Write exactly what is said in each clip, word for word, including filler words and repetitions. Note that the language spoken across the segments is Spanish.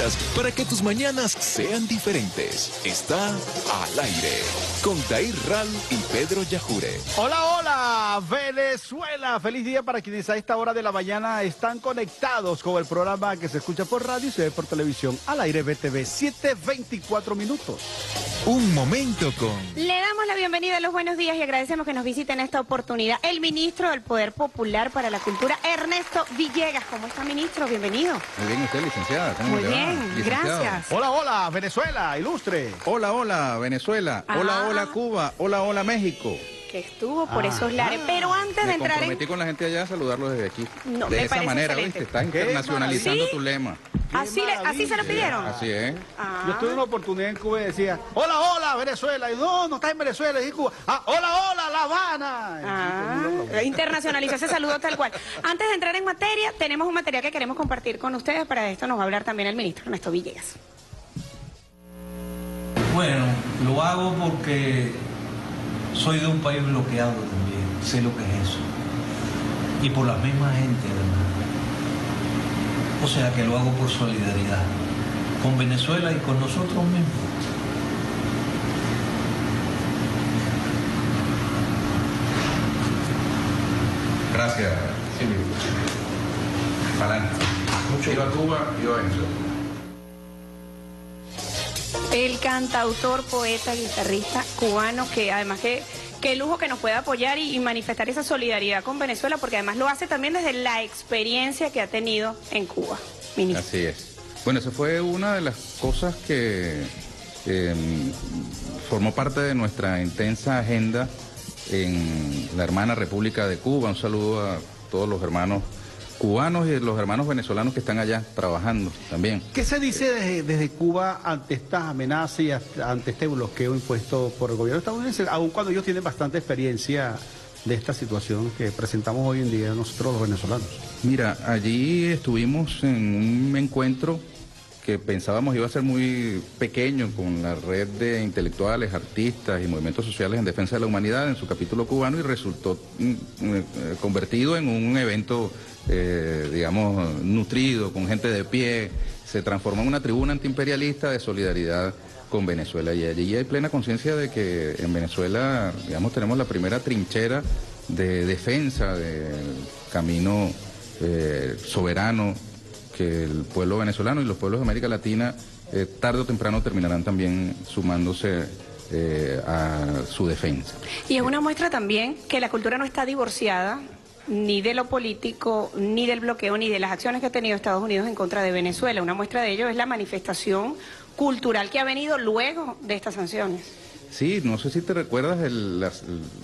noticias para que tus mañanas sean diferentes. Está Al Aire con Dair Ral y Pedro Yajure. Hola, hola, Venezuela. Feliz día para quienes a esta hora de la mañana están conectados con el programa que se escucha por radio y se ve por televisión. Al Aire B T V, siete veinticuatro minutos. Un momento con... Le damos la bienvenida a los buenos días y agradecemos que nos visiten esta oportunidad el ministro del Poder Popular para la Cultura, Ernesto Villegas. ¿Cómo está, ministro? Bienvenido. Muy bien, usted, licenciada. ¿Cómo Muy le va? bien, Licenciado. gracias. Hola, hola, Venezuela, ilustre. Hola, hola, Venezuela. Ah. Hola, hola, Cuba. Hola, hola, México. Que estuvo por Ah. esos lares. Pero antes de Me entrar en... comprometí con la gente allá a saludarlos desde aquí. No, de me esa parece manera, excelente. ¿viste? Estás Qué internacionalizando maravilla. tu lema. ¿Así, le- ¿Así se lo pidieron? Así es. Ah. Yo tuve una oportunidad en Cuba y decía, hola, hola, Venezuela. Y no, no está en Venezuela, es en Cuba. Ah, hola, hola, La Habana. Ah, internacionalizó ese saludo tal cual. Antes de entrar en materia, tenemos un material que queremos compartir con ustedes. Para esto nos va a hablar también el ministro Ernesto Villegas. Bueno, lo hago porque soy de un país bloqueado también, sé lo que es eso. Y por la misma gente, además. O sea que lo hago por solidaridad con Venezuela y con nosotros mismos. Gracias, Silvio. Para adelante. Viva Cuba, viva Venezuela. El cantautor, poeta, guitarrista cubano que además que qué lujo que nos pueda apoyar y, y manifestar esa solidaridad con Venezuela, porque además lo hace también desde la experiencia que ha tenido en Cuba, ministro. Así es. Bueno, esa fue una de las cosas que eh, formó parte de nuestra intensa agenda en la hermana República de Cuba. Un saludo a todos los hermanos cubanos y los hermanos venezolanos que están allá trabajando también. ¿Qué se dice desde, desde Cuba ante estas amenazas y hasta- ante este bloqueo impuesto por el gobierno estadounidense, aun cuando ellos tienen bastante experiencia de esta situación que presentamos hoy en día nosotros los venezolanos? Mira, allí estuvimos en un encuentro que pensábamos iba a ser muy pequeño con la red de intelectuales, artistas y movimientos sociales en defensa de la humanidad en su capítulo cubano y resultó mm, eh, convertido en un evento, eh, digamos, nutrido, con gente de pie. Se transformó en una tribuna antiimperialista de solidaridad con Venezuela y allí hay plena conciencia de que en Venezuela, digamos, tenemos la primera trinchera de defensa del camino eh, soberano que el pueblo venezolano y los pueblos de América Latina eh, tarde o temprano terminarán también sumándose eh, a su defensa. Y es una muestra también que la cultura no está divorciada ni de lo político, ni del bloqueo, ni de las acciones que ha tenido Estados Unidos en contra de Venezuela. Una muestra de ello es la manifestación cultural que ha venido luego de estas sanciones. Sí, no sé si te recuerdas el, la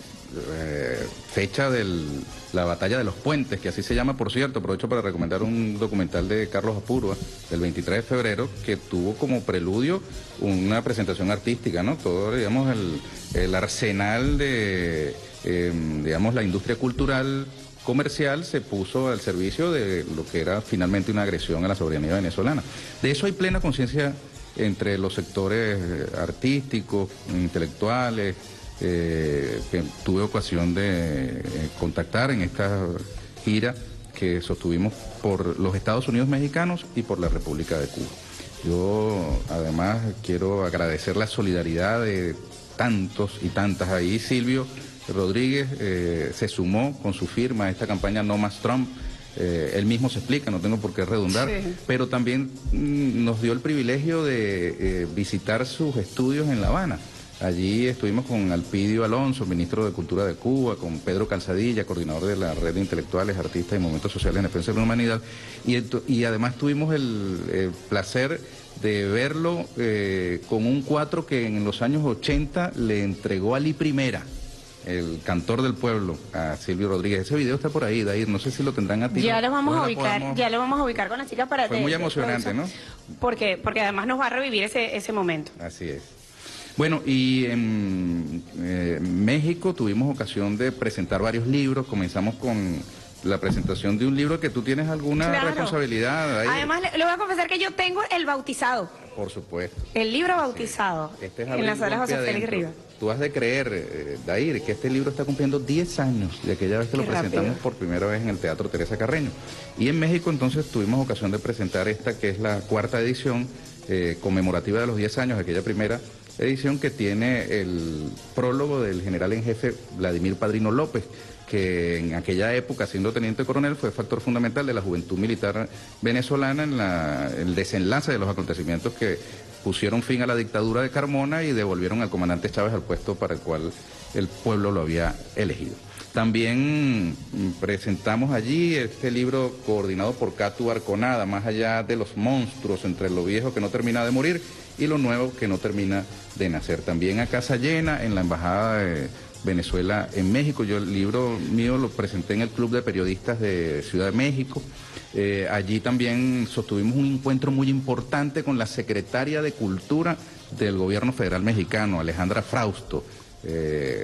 eh, fecha de la batalla de los puentes, que así se llama, por cierto. Aprovecho para recomendar un documental de Carlos Apurua, del veintitrés de febrero, que tuvo como preludio una presentación artística, ¿no? Todo, digamos, el, el arsenal de, eh, digamos, la industria cultural comercial se puso al servicio de lo que era finalmente una agresión a la soberanía venezolana. De eso hay plena conciencia entre los sectores artísticos, intelectuales, eh, que tuve ocasión de eh, contactar en esta gira que sostuvimos por los Estados Unidos mexicanos y por la República de Cuba. Yo además quiero agradecer la solidaridad de tantos y tantas ahí. Silvio Rodríguez eh, se sumó con su firma a esta campaña No Más Trump. Eh, él mismo se explica, no tengo por qué redundar, sí. Pero también mm, nos dio el privilegio de eh, visitar sus estudios en La Habana. Allí estuvimos con Alpidio Alonso, ministro de Cultura de Cuba, con Pedro Calzadilla, coordinador de la red de intelectuales, artistas y movimientos sociales en defensa de la humanidad, y, y además tuvimos el, el placer de verlo eh, con un cuatro que en los años ochenta le entregó a Lee Primera, el cantor del pueblo, a Silvio Rodríguez. Ese video está por ahí, Dair, no sé si lo tendrán a ti. Ya lo vamos Ojalá a ubicar, podamos... ya lo vamos a ubicar con la chica para... Fue de, muy de emocionante, ¿no? Porque, porque además nos va a revivir ese, ese momento. Así es. Bueno, y en eh, México tuvimos ocasión de presentar varios libros. Comenzamos con la presentación de un libro que tú tienes alguna Claro. responsabilidad ahí. Además, le, le voy a confesar que yo tengo el bautizado. Por supuesto. El libro bautizado. Sí. Este es en Abril la sala Golpe José Félix Adentro. Rivas. tú has de creer, eh, Dair, que este libro está cumpliendo diez años de aquella vez que Qué lo presentamos rápido. por primera vez en el Teatro Teresa Carreño. Y en México entonces tuvimos ocasión de presentar esta, que es la cuarta edición eh, conmemorativa de los diez años, de aquella primera edición, que tiene el prólogo del general en jefe Vladimir Padrino López, que en aquella época, siendo teniente coronel, fue factor fundamental de la juventud militar venezolana en la, el desenlace de los acontecimientos que pusieron fin a la dictadura de Carmona y devolvieron al comandante Chávez al puesto para el cual el pueblo lo había elegido. También presentamos allí este libro coordinado por Catu Arconada, Más allá de los monstruos, entre lo viejo que no termina de morir y lo nuevo que no termina de nacer. También a casa llena en la Embajada de Venezuela en México. Yo el libro mío lo presenté en el Club de Periodistas de Ciudad de México. Eh, allí también sostuvimos un encuentro muy importante con la secretaria de Cultura del Gobierno Federal Mexicano, Alejandra Frausto. Eh,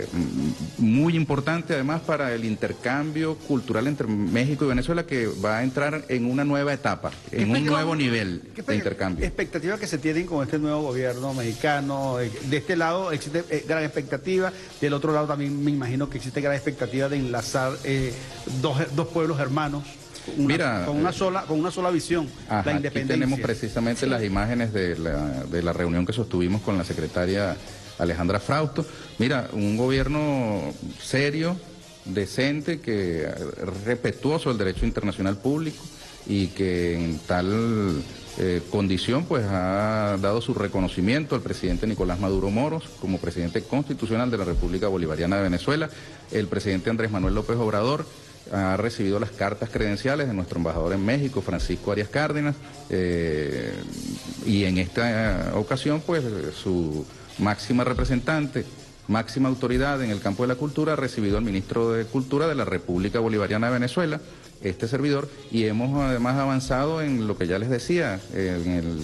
muy importante además para el intercambio cultural entre México y Venezuela, que va a entrar en una nueva etapa, en un nuevo nivel de intercambio. Expectativas que se tienen con este nuevo gobierno mexicano. De este lado existe eh, gran expectativa, del otro lado también me imagino que existe gran expectativa de enlazar eh, dos, dos pueblos hermanos. Una, Mira, con una eh, sola con una sola visión, ajá, la independencia. Aquí tenemos precisamente sí. las imágenes de la, de la reunión que sostuvimos con la secretaria Alejandra Frausto. Mira, un gobierno serio, decente, que respetuoso del derecho internacional público y que en tal eh, condición pues ha dado su reconocimiento al presidente Nicolás Maduro Moros como presidente constitucional de la República Bolivariana de Venezuela. El presidente Andrés Manuel López Obrador ha recibido las cartas credenciales de nuestro embajador en México, Francisco Arias Cárdenas, eh, y en esta ocasión pues su máxima representante, máxima autoridad en el campo de la cultura, ha recibido al ministro de Cultura de la República Bolivariana de Venezuela, este servidor, y hemos además avanzado en lo que ya les decía, en, el,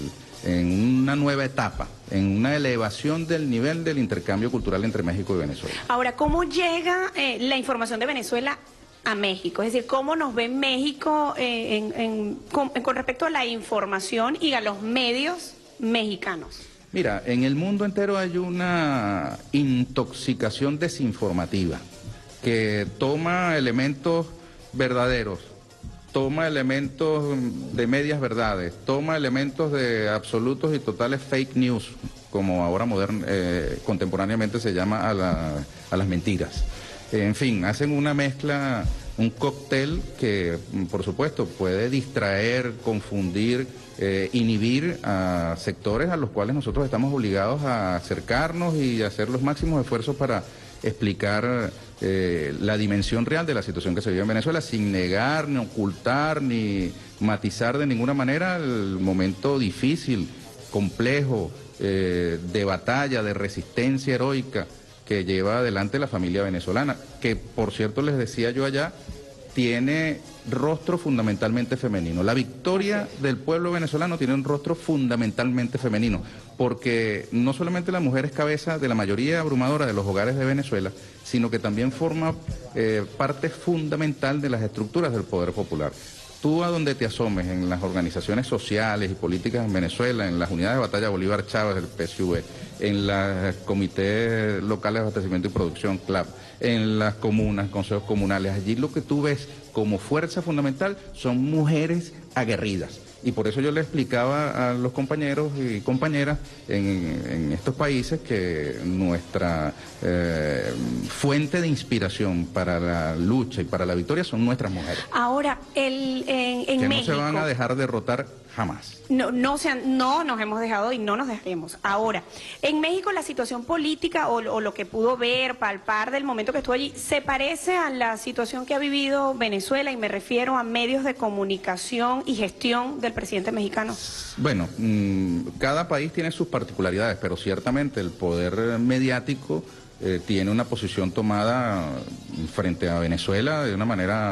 en una nueva etapa, en una elevación del nivel del intercambio cultural entre México y Venezuela. Ahora, ¿cómo llega eh, la información de Venezuela a México? Es decir, ¿cómo nos ve México eh, en, en, con, con respecto a la información y a los medios mexicanos? Mira, en el mundo entero hay una intoxicación desinformativa que toma elementos verdaderos, toma elementos de medias verdades, toma elementos de absolutos y totales fake news, como ahora modern, eh, contemporáneamente se llama a, la, a las mentiras. En fin, hacen una mezcla, un cóctel que, por supuesto, puede distraer, confundir, eh, inhibir a sectores a los cuales nosotros estamos obligados a acercarnos y hacer los máximos esfuerzos para explicar eh, la dimensión real de la situación que se vive en Venezuela, sin negar, ni ocultar, ni matizar de ninguna manera el momento difícil, complejo, eh, de batalla, de resistencia heroica que lleva adelante la familia venezolana, que por cierto les decía yo allá, tiene rostro fundamentalmente femenino. La victoria del pueblo venezolano tiene un rostro fundamentalmente femenino, porque no solamente la mujer es cabeza de la mayoría abrumadora de los hogares de Venezuela, sino que también forma eh, parte fundamental de las estructuras del poder popular. Tú a donde te asomes en las organizaciones sociales y políticas en Venezuela, en las unidades de batalla Bolívar Chávez, el P S U V, en los comités locales de abastecimiento y producción, C L A P, en las comunas, consejos comunales, allí lo que tú ves como fuerza fundamental son mujeres aguerridas. Y por eso yo le explicaba a los compañeros y compañeras en, en estos países que nuestra eh, fuente de inspiración para la lucha y para la victoria son nuestras mujeres. Ahora, el, en, en que México... no se van a dejar derrotar jamás. No, no, se han- no nos hemos dejado y no nos dejaremos. Ahora, en México la situación política o, o lo que pudo ver, palpar del momento que estuvo allí, ¿se parece a la situación que ha vivido Venezuela? Y me refiero a medios de comunicación y gestión del presidente mexicano. Bueno, mmm, cada país tiene sus particularidades, pero ciertamente el poder mediático eh, tiene una posición tomada frente a Venezuela de una manera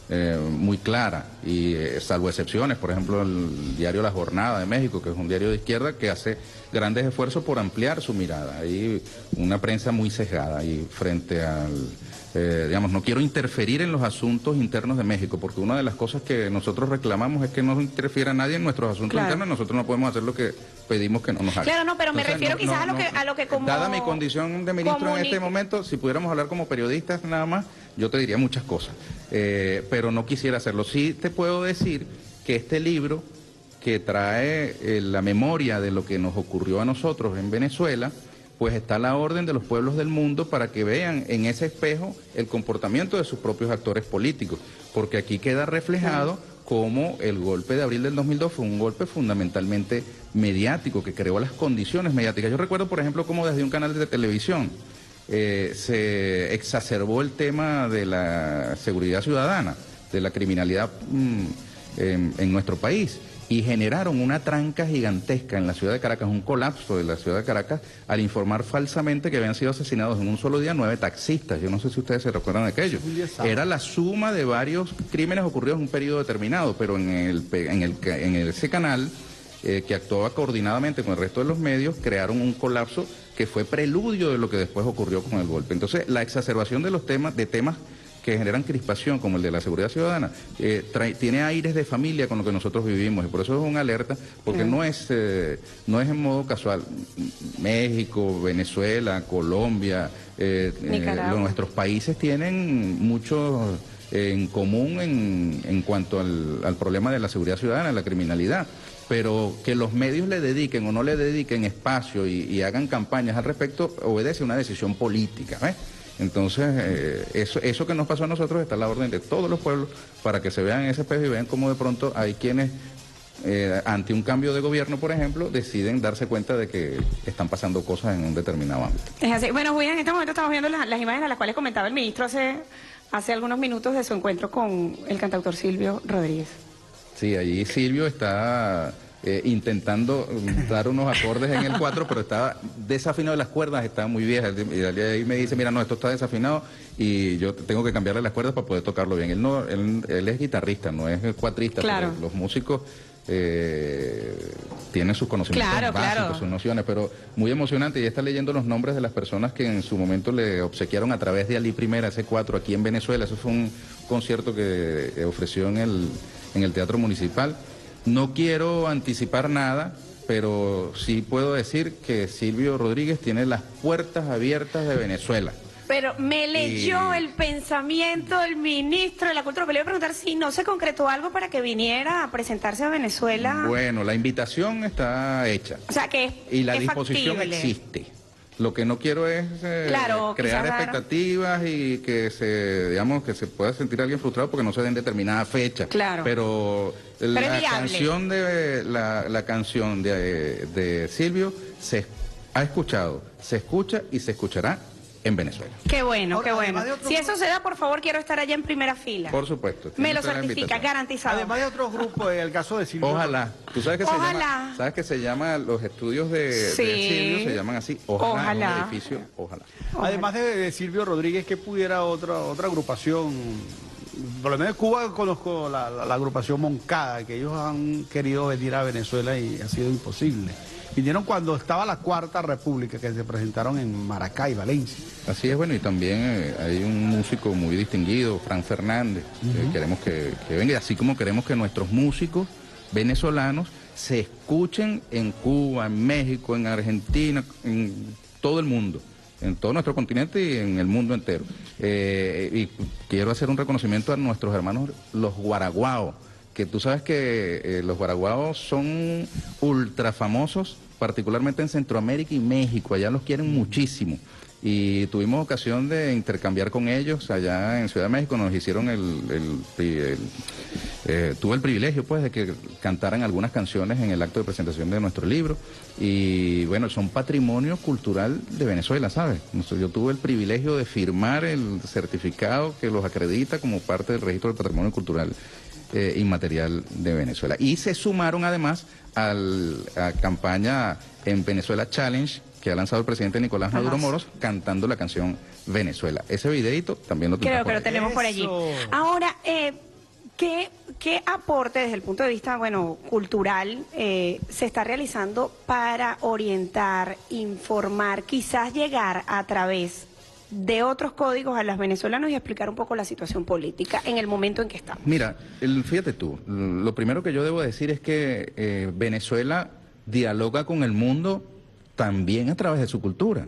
eh, muy clara, y eh, salvo excepciones, por ejemplo el diario La Jornada de México, que es un diario de izquierda que hace grandes esfuerzos por ampliar su mirada. Hay una prensa muy sesgada y frente al... Eh, digamos, no quiero interferir en los asuntos internos de México, porque una de las cosas que nosotros reclamamos es que no interfiera nadie en nuestros asuntos claro. internos, nosotros no podemos hacer lo que pedimos que no nos hagan. Claro, no, pero me Entonces, refiero no, quizás no, a lo que no, a lo que como dada mi condición de ministro en este comunique. momento, si pudiéramos hablar como periodistas nada más, yo te diría muchas cosas, eh, pero no quisiera hacerlo. Sí te puedo decir que este libro, que trae eh, la memoria de lo que nos ocurrió a nosotros en Venezuela, pues está a la orden de los pueblos del mundo para que vean en ese espejo el comportamiento de sus propios actores políticos, porque aquí queda reflejado cómo el golpe de abril del dos mil dos fue un golpe fundamentalmente mediático, que creó las condiciones mediáticas. Yo recuerdo, por ejemplo, cómo desde un canal de televisión eh, se exacerbó el tema de la seguridad ciudadana, de la criminalidad mm, en, en nuestro país, y generaron una tranca gigantesca en la ciudad de Caracas, un colapso de la ciudad de Caracas, al informar falsamente que habían sido asesinados en un solo día nueve taxistas. Yo no sé si ustedes se recuerdan de aquello. Era la suma de varios crímenes ocurridos en un periodo determinado, pero en, el, en, el, en ese canal, eh, que actuaba coordinadamente con el resto de los medios, crearon un colapso que fue preludio de lo que después ocurrió con el golpe. Entonces, la exacerbación de los temas, de temas que generan crispación, como el de la seguridad ciudadana, eh, trae, tiene aires de familia con lo que nosotros vivimos, y por eso es una alerta, porque uh-huh. no es eh, no es en modo casual. México, Venezuela, Colombia, eh, eh, nuestros países tienen mucho eh, en común en, en cuanto al, al problema de la seguridad ciudadana, la criminalidad, pero que los medios le dediquen o no le dediquen espacio y, y hagan campañas al respecto obedece a una decisión política, ¿ves? Entonces, eh, eso, eso que nos pasó a nosotros está a la orden de todos los pueblos para que se vean en ese espejo y vean cómo de pronto hay quienes, eh, ante un cambio de gobierno, por ejemplo, deciden darse cuenta de que están pasando cosas en un determinado ámbito. Es así. Bueno, Julián, en este momento estamos viendo las, las imágenes a las cuales comentaba el ministro hace, hace algunos minutos de su encuentro con el cantautor Silvio Rodríguez. Sí, allí Silvio está... Eh, intentando dar unos acordes en el cuatro, pero estaba desafinado, las cuerdas estaban muy viejas, y ahí me dice, mira, no, esto está desafinado y yo tengo que cambiarle las cuerdas para poder tocarlo bien. Él no, él, él es guitarrista, no es cuatrista, claro. Pero los músicos eh, tienen sus conocimientos claro, básicos, claro. sus nociones, pero muy emocionante, y está leyendo los nombres de las personas que en su momento le obsequiaron a través de Ali Primera, ese cuatro, aquí en Venezuela. Eso fue un concierto que ofreció en el, en el Teatro Municipal. No quiero anticipar nada, pero sí puedo decir que Silvio Rodríguez tiene las puertas abiertas de Venezuela. Pero me leyó y... el pensamiento del ministro de la Cultura. Me le iba a preguntar si no se concretó algo para que viniera a presentarse a Venezuela. Bueno, la invitación está hecha. O sea que es, y la es disposición factible. Existe. Lo que no quiero es eh, claro, crear expectativas y que se, digamos, que se pueda sentir alguien frustrado porque no se den determinada fecha. Claro. Pero, Pero la es canción de la, la canción de, de Silvio se ha escuchado, se escucha y se escuchará en Venezuela. Qué bueno, Ahora, qué bueno. otro... Si eso se da, por favor, quiero estar allá en primera fila. Por supuesto. Me lo certifica, garantizado. Además de otros grupos, el caso de Silvio. Ojalá. Tú sabes que Ojalá. se llama, sabes que se llama, los estudios de, sí. de Silvio se llaman así, ojalá, Ojalá. un edificio, ojalá. ojalá. Además de, de Silvio Rodríguez, que pudiera otra otra agrupación, por lo menos en Cuba conozco la, la, la agrupación Moncada, que ellos han querido venir a Venezuela y ha sido imposible. Vinieron cuando estaba la Cuarta República, que se presentaron en Maracay, Valencia. Así es, bueno, y también eh, hay un músico muy distinguido, Fran Fernández, uh-huh. que queremos que, que venga, así como queremos que nuestros músicos venezolanos se escuchen en Cuba, en México, en Argentina, en todo el mundo, en todo nuestro continente y en el mundo entero. Eh, y quiero hacer un reconocimiento a nuestros hermanos los guaraguaos, que tú sabes que eh, los guaraguaos son ultra famosos, particularmente en Centroamérica y México, allá los quieren muchísimo. Y tuvimos ocasión de intercambiar con ellos allá en Ciudad de México, nos hicieron el... el, el eh, tuve el privilegio pues de que cantaran algunas canciones en el acto de presentación de nuestro libro, y bueno, son patrimonio cultural de Venezuela, ¿sabes? Yo tuve el privilegio de firmar el certificado que los acredita como parte del registro del patrimonio cultural Eh, inmaterial de Venezuela. Y se sumaron además al, a campaña en Venezuela Challenge que ha lanzado el presidente Nicolás Maduro Ajá. Moros, cantando la canción Venezuela. Ese videito también lo Creo que por lo tenemos por allí. Ahora, eh, ¿Qué, qué aporte desde el punto de vista, bueno, cultural eh, se está realizando para orientar, informar, quizás llegar a través de otros códigos a los venezolanos y explicar un poco la situación política en el momento en que estamos? Mira, el, fíjate tú, lo primero que yo debo decir es que eh, Venezuela dialoga con el mundo también a través de su cultura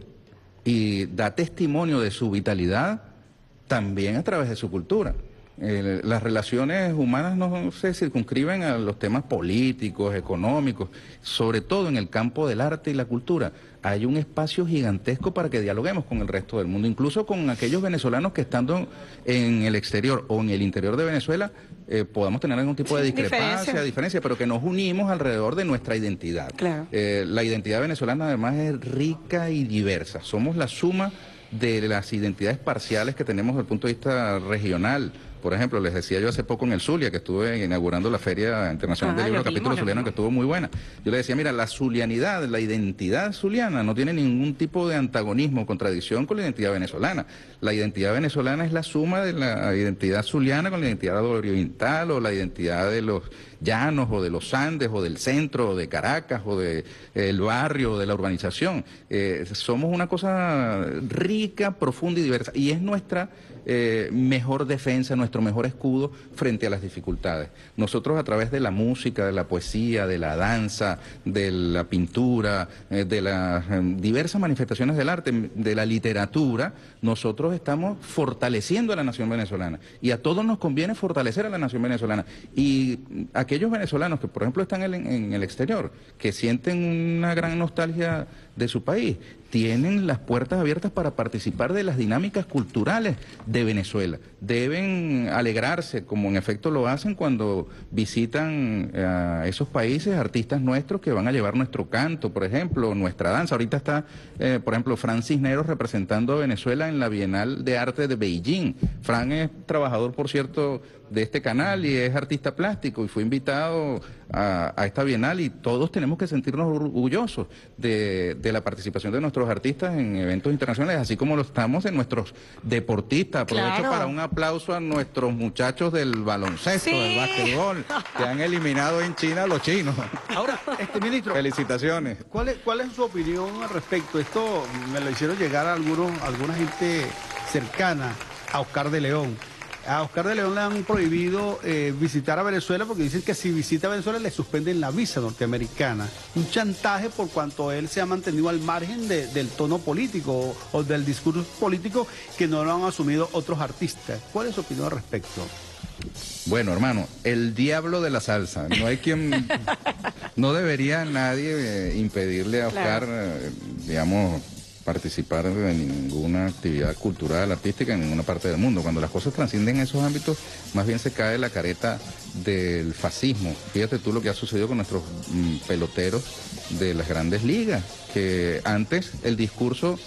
y da testimonio de su vitalidad también a través de su cultura. Eh, las relaciones humanas no se circunscriben a los temas políticos, económicos, sobre todo en el campo del arte y la cultura. Hay un espacio gigantesco para que dialoguemos con el resto del mundo, incluso con aquellos venezolanos que estando en el exterior o en el interior de Venezuela eh, podamos tener algún tipo de discrepancia, diferencia. diferencia, pero que nos unimos alrededor de nuestra identidad. Claro. Eh, la identidad venezolana además es rica y diversa. Somos la suma de las identidades parciales que tenemos desde el punto de vista regional. Por ejemplo, les decía yo hace poco en el Zulia, que estuve inaugurando la Feria Internacional ah, del Libro vimos, Capítulo Zuliano, que estuvo muy buena. Yo le decía, mira, la zulianidad, la identidad zuliana no tiene ningún tipo de antagonismo o contradicción con la identidad venezolana. La identidad venezolana es la suma de la identidad zuliana con la identidad oriental o la identidad de los llanos o de los Andes o del centro o de Caracas o del de, el barrio o de la urbanización. Eh, somos una cosa rica, profunda y diversa y es nuestra eh, mejor defensa, nuestro mejor escudo frente a las dificultades. Nosotros a través de la música, de la poesía, de la danza, de la pintura, eh, de las eh, diversas manifestaciones del arte, de la literatura, nosotros estamos fortaleciendo a la nación venezolana y a todos nos conviene fortalecer a la nación venezolana. Y aquellos venezolanos que por ejemplo están en, en el exterior, que sienten una gran nostalgia de su país, tienen las puertas abiertas para participar de las dinámicas culturales de Venezuela. Deben alegrarse, como en efecto lo hacen cuando visitan a esos países artistas nuestros que van a llevar nuestro canto, por ejemplo, nuestra danza. Ahorita está, eh, por ejemplo, Fran Cisneros representando a Venezuela en la Bienal de Arte de Beijing. Fran es trabajador, por cierto, de este canal y es artista plástico y fue invitado a, a esta Bienal y todos tenemos que sentirnos orgullosos de, de la participación de nuestros artistas en eventos internacionales, así como lo estamos en nuestros deportistas. Aprovecho claro. para un aplauso a nuestros muchachos del baloncesto, sí. del básquetbol, que han eliminado en China a los chinos. Ahora, este ministro, felicitaciones. ¿Cuál es, cuál es su opinión al respecto? Esto me lo hicieron llegar a algunos, alguna gente cercana a Oscar de León. A Oscar de León le han prohibido eh, visitar a Venezuela porque dicen que si visita a Venezuela le suspenden la visa norteamericana. Un chantaje por cuanto él se ha mantenido al margen de, del tono político o, o del discurso político que no lo han asumido otros artistas. ¿Cuál es su opinión al respecto? Bueno, hermano, el diablo de la salsa. No hay quien... No debería nadie eh, impedirle a Oscar, claro. eh, digamos... participar de ninguna actividad cultural, artística en ninguna parte del mundo. Cuando las cosas trascienden esos ámbitos, más bien se cae la careta del fascismo. Fíjate tú lo que ha sucedido con nuestros mm, peloteros de las grandes ligas, que antes el discurso,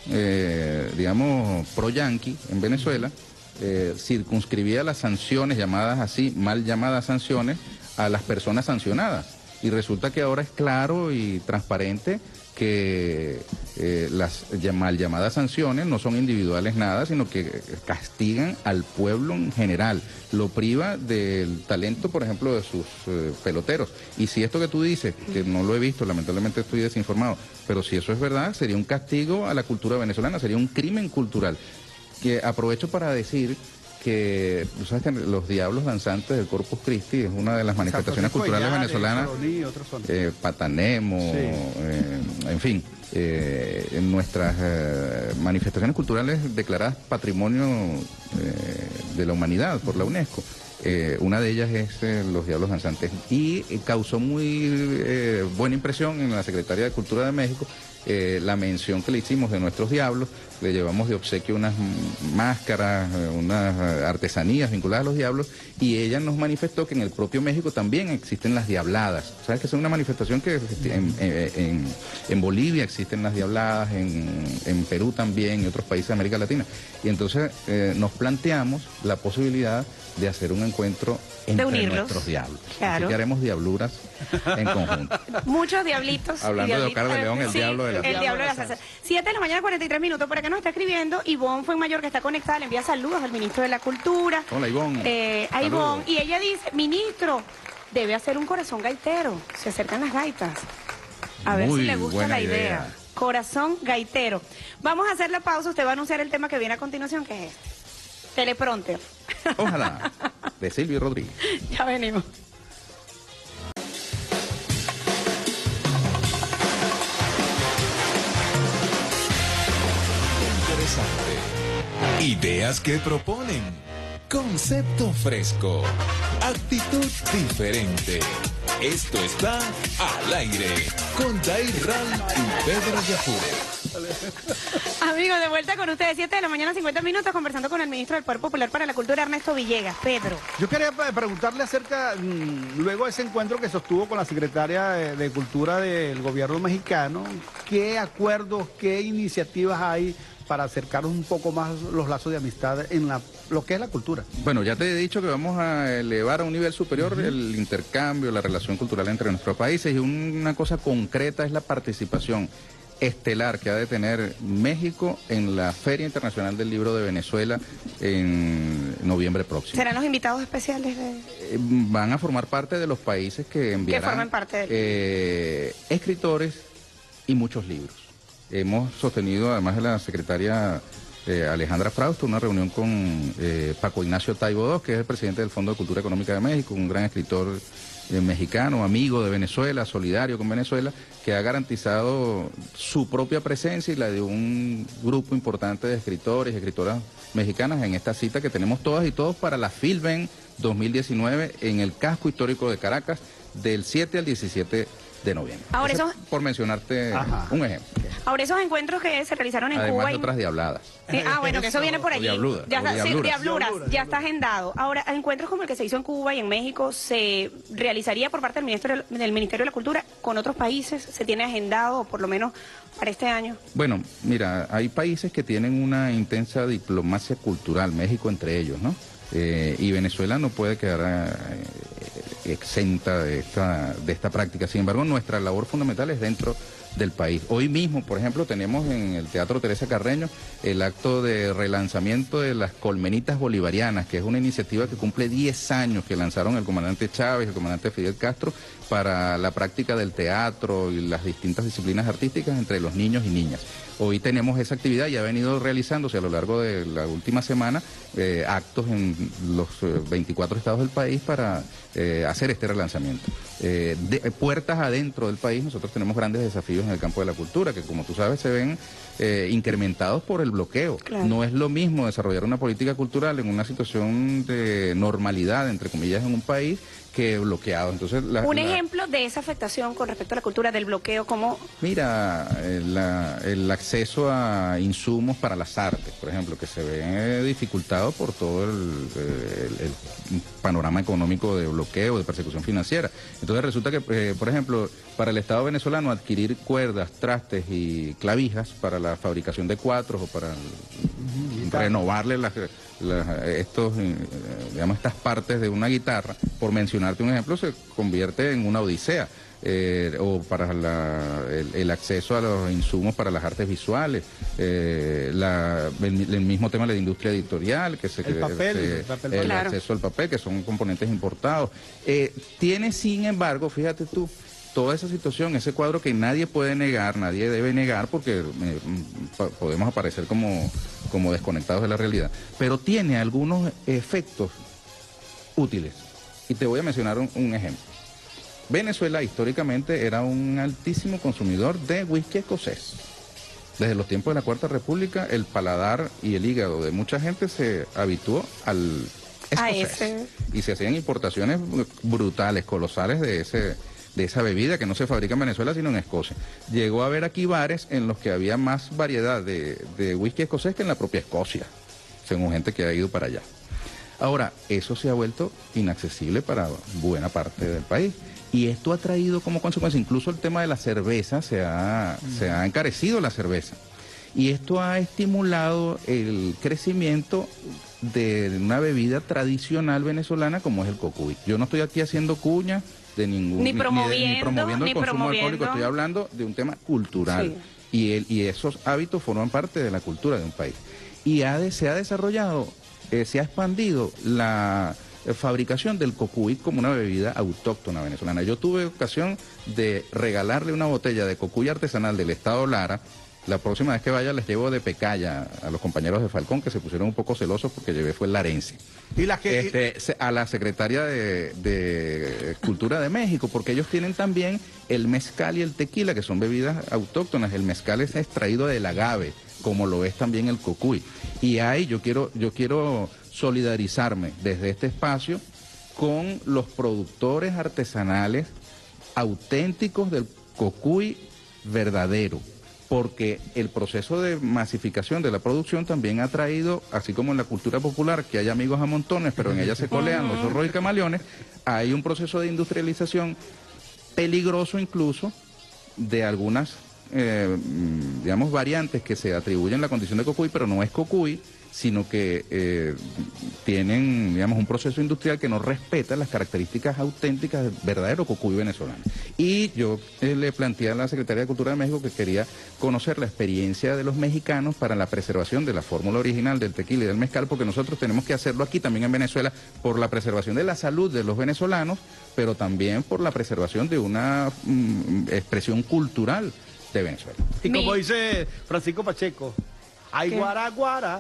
eh, digamos, pro-yanqui en Venezuela, eh, circunscribía las sanciones, llamadas así, mal llamadas sanciones, a las personas sancionadas. Y resulta que ahora es claro y transparente que eh, las mal llamadas sanciones no son individuales nada, sino que castigan al pueblo en general, lo priva del talento, por ejemplo, de sus eh, peloteros. Y si esto que tú dices, que no lo he visto, lamentablemente estoy desinformado, pero si eso es verdad, sería un castigo a la cultura venezolana, sería un crimen cultural. Que aprovecho para decir que, tú sabes que los Diablos Danzantes del Corpus Christi es una de las manifestaciones Exacto, culturales Collares, venezolanas, eh, Patanemo, sí. eh, en fin, eh, en nuestras eh, manifestaciones culturales declaradas Patrimonio eh, de la Humanidad por la UNESCO. Eh, una de ellas es eh, los Diablos Danzantes y eh, causó muy eh, buena impresión en la Secretaría de Cultura de México eh, la mención que le hicimos de nuestros diablos. Le llevamos de obsequio unas máscaras, unas artesanías vinculadas a los diablos y ella nos manifestó que en el propio México también existen las diabladas. ¿Sabes que es una manifestación que en, en, en Bolivia existen las diabladas, en, en Perú también y otros países de América Latina? Y entonces eh, nos planteamos la posibilidad de hacer un encuentro entre nuestros diablos. Claro. Así que haremos diabluras en conjunto. Muchos diablitos. Hablando de Oscar de León, el sí, diablo de el, el diablo de la salsa. siete de la mañana, cuarenta y tres minutos. Por acá nos está escribiendo Ivonne Fuenmayor, que está conectada, le envía saludos al ministro de la Cultura. Hola, Ivonne. Eh, a Ivonne. Y ella dice, ministro, debe hacer un corazón gaitero. Se acercan las gaitas. A ver Muy si le gusta buena la idea. idea. Corazón gaitero. Vamos a hacer la pausa. Usted va a anunciar el tema que viene a continuación, que es este. Teleprompter. Ojalá. De Silvio Rodríguez. Ya venimos. Interesante. Ideas que proponen. Concepto fresco. Actitud diferente. Esto está al aire con Dair Ral y Pedro Yajure. Amigos, de vuelta con ustedes, siete de la mañana, cincuenta minutos, conversando con el ministro del Poder Popular para la Cultura, Ernesto Villegas. Pedro. Yo quería preguntarle acerca, mmm, luego de ese encuentro que sostuvo con la secretaria de, de Cultura del gobierno mexicano, ¿qué acuerdos, qué iniciativas hay para acercar un poco más los lazos de amistad en la, lo que es la cultura? Bueno, ya te he dicho que vamos a elevar a un nivel superior uh-huh. el intercambio, la relación cultural entre nuestros países, y una cosa concreta es la participación estelar que ha de tener México en la Feria Internacional del Libro de Venezuela en noviembre próximo. ¿Serán los invitados especiales de...? Eh, van a formar parte de los países que enviarán que formen parte del... eh, escritores y muchos libros. Hemos sostenido, además de la secretaria eh, Alejandra Frausto, una reunión con eh, Paco Ignacio Taibo segundo, que es el presidente del Fondo de Cultura Económica de México, un gran escritor eh, mexicano, amigo de Venezuela, solidario con Venezuela, que ha garantizado su propia presencia y la de un grupo importante de escritores y escritoras mexicanas en esta cita que tenemos todas y todos para la Filben dos mil diecinueve en el casco histórico de Caracas del siete al diecisiete de noviembre. Ahora eso... Por mencionarte Ajá. un ejemplo. Ahora esos encuentros que se realizaron en Además Cuba... de otras diabladas. Sí, ah, bueno, que eso viene por allí. Diabluras, ya está, diabluras. Sí, diabluras, ya está agendado. Ahora, encuentros como el que se hizo en Cuba y en México, ¿se realizaría por parte del Ministerio, del Ministerio de la Cultura con otros países? ¿Se tiene agendado, o por lo menos para este año? Bueno, mira, hay países que tienen una intensa diplomacia cultural, México entre ellos, ¿no? Eh, y Venezuela no puede quedar eh, exenta de esta, de esta práctica. Sin embargo, nuestra labor fundamental es dentro del país. Hoy mismo, por ejemplo, tenemos en el Teatro Teresa Carreño el acto de relanzamiento de las Colmenitas Bolivarianas, que es una iniciativa que cumple diez años que lanzaron el comandante Chávez y el comandante Fidel Castro para la práctica del teatro y las distintas disciplinas artísticas entre los niños y niñas. Hoy tenemos esa actividad y ha venido realizándose a lo largo de la última semana eh, actos en los eh, veinticuatro estados del país para eh, hacer este relanzamiento. Eh, de, puertas adentro del país, nosotros tenemos grandes desafíos en el campo de la cultura, que como tú sabes se ven eh, incrementados por el bloqueo. Claro. No es lo mismo desarrollar una política cultural en una situación de normalidad, entre comillas, en un país, que bloqueado. Entonces, la, un la... ejemplo de esa afectación con respecto a la cultura del bloqueo, ¿cómo? Mira, el, el acceso a insumos para las artes, por ejemplo, que se ve dificultado por todo el, el, el panorama económico de bloqueo, de persecución financiera. Entonces resulta que, eh, por ejemplo, para el Estado venezolano adquirir cuerdas, trastes y clavijas para la fabricación de cuatros o para el, renovarle las, las, estos, eh, digamos, estas partes de una guitarra, por mencionarte un ejemplo, se convierte en una odisea. Eh, o para la, el, el acceso a los insumos para las artes visuales, eh, la, el, el mismo tema de la industria editorial, que se, el, papel, se, el, papel, el claro. acceso al papel, que son componentes importados. Eh, tiene, sin embargo, fíjate tú, toda esa situación, ese cuadro que nadie puede negar, nadie debe negar, porque eh, podemos aparecer como, como desconectados de la realidad, pero tiene algunos efectos útiles. Y te voy a mencionar un, un ejemplo. Venezuela históricamente era un altísimo consumidor de whisky escocés. Desde los tiempos de la Cuarta República, el paladar y el hígado de mucha gente se habituó al escocés. Ese... Y se hacían importaciones brutales, colosales de ese, de esa bebida que no se fabrica en Venezuela sino en Escocia. Llegó a haber aquí bares en los que había más variedad de, de whisky escocés que en la propia Escocia, según gente que ha ido para allá. Ahora, eso se ha vuelto inaccesible para buena parte del país. Y esto ha traído como consecuencia, incluso el tema de la cerveza, se ha, mm. se ha encarecido la cerveza. Y esto ha estimulado el crecimiento de una bebida tradicional venezolana como es el cocuy. Yo no estoy aquí haciendo cuña de ningún... Ni promoviendo, ni, de, ni promoviendo el ni consumo promoviendo. alcohólico, estoy hablando de un tema cultural. Sí. Y, el, y esos hábitos forman parte de la cultura de un país. Y ha de, se ha desarrollado, eh, se ha expandido la eh, fabricación del cocuy como una bebida autóctona venezolana. Yo tuve ocasión de regalarle una botella de cocuy artesanal del estado Lara. La próxima vez que vaya les llevo de pecaya a los compañeros de Falcón, que se pusieron un poco celosos porque llevé fue el larense. Y la que... Este, se- a la secretaria de, de Cultura de México, porque ellos tienen también el mezcal y el tequila, que son bebidas autóctonas. El mezcal es extraído del agave, como lo es también el cocuy. Y ahí yo quiero, yo quiero solidarizarme desde este espacio con los productores artesanales auténticos del cocuy verdadero, porque el proceso de masificación de la producción también ha traído, así como en la cultura popular, que hay amigos a montones, pero en ella se colean los zorros y camaleones, hay un proceso de industrialización peligroso incluso de algunas, eh, mm, digamos, variantes que se atribuyen la condición de cocuy, pero no es cocuy, sino que eh, tienen, digamos, un proceso industrial que no respeta las características auténticas del verdadero cocuy venezolano. Y yo eh, le planteé a la Secretaría de Cultura de México que quería conocer la experiencia de los mexicanos para la preservación de la fórmula original del tequila y del mezcal, porque nosotros tenemos que hacerlo aquí también en Venezuela por la preservación de la salud de los venezolanos, pero también por la preservación de una mm, expresión cultural de Venezuela. Y como Mi- dice Francisco Pacheco, hay ¿Qué? guara guara.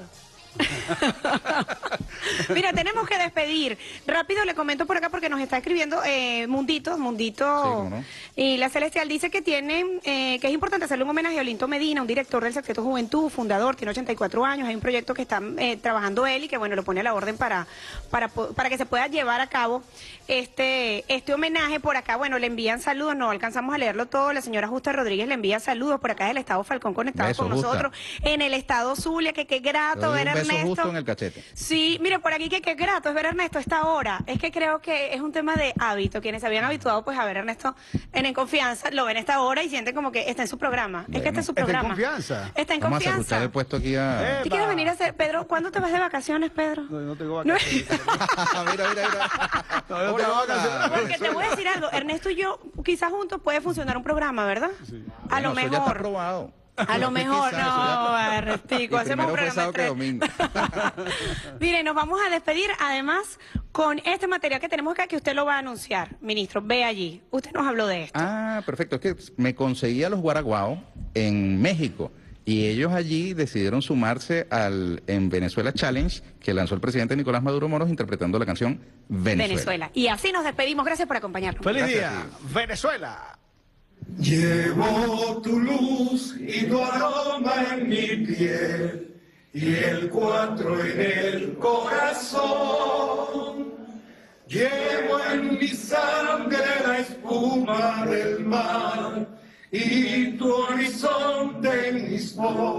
Mira, tenemos que despedir. Rápido le comento por acá porque nos está escribiendo eh, Mundito, Mundito. Sí, cómo no. Y la Celestial dice que tienen, eh, que es importante hacerle un homenaje a Olinto Medina, un director del Secreto Juventud, fundador, tiene ochenta y cuatro años. Hay un proyecto que está eh, trabajando él y que, bueno, lo pone a la orden para, para, po- para que se pueda llevar a cabo este, este homenaje. Por acá, bueno, le envían saludos, no alcanzamos a leerlo todo. La señora Justa Rodríguez le envía saludos por acá del Estado Falcón conectado Beso, con Justa. nosotros. En el Estado Zulia, que qué grato Te doy ver un a beso Ernesto. justo en el cachete. Sí, mire, por aquí que qué grato es ver a Ernesto a esta hora. Es que creo que es un tema de hábito. Quienes se habían habituado pues a ver a Ernesto en En Confianza, lo ven a esta hora y sienten como que está en su programa. Es que está en su Está en programa. confianza. Está en Vamos a ajustar confianza. el puesto aquí a... ¿Tú quieres venir a hacer, Pedro? ¿Cuándo te vas de vacaciones, Pedro? No, no tengo No. vacaciones. mira, mira, mira. No, no Hola, tengo hola. vacaciones. Porque te voy a decir algo, Ernesto y yo, quizás juntos puede funcionar un programa, ¿verdad? A lo Bueno, eso ya está mejor. aprobado. A lo mejor, Quizás, no, eso ya- Ernestico, Y hacemos un primero fue programa sábado que entre- domingo. Mire, nos vamos a despedir además con este material que tenemos acá que usted lo va a anunciar, ministro. Ve allí. Usted nos habló de esto. Ah, perfecto. Es que me conseguí a los guaraguao en México y ellos allí decidieron sumarse al en Venezuela Challenge que lanzó el presidente Nicolás Maduro Moros interpretando la canción Venezuela. Venezuela. Y así nos despedimos. Gracias por acompañarnos. Feliz Gracias, día, Venezuela. Llevo tu luz y tu aroma en mi piel y el cuatro en el corazón. Llevo en mi sangre la espuma del mar y tu horizonte en mis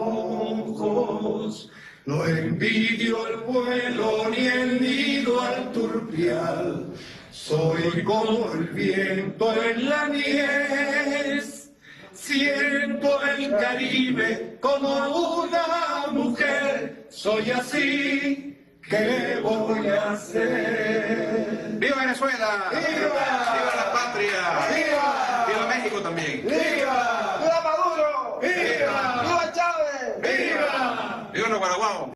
ojos. No envidio el vuelo ni el nido al turpial. Soy como el viento en la mies, siento el Caribe como una mujer. Soy así, ¿qué voy a hacer? ¡Viva Venezuela! ¡Viva! ¡Viva la patria! ¡Viva! ¡Viva México también! ¡Viva! ¡Viva Maduro! ¡Viva! ¡Viva Chávez! ¡Viva! ¡Viva los guaraguao!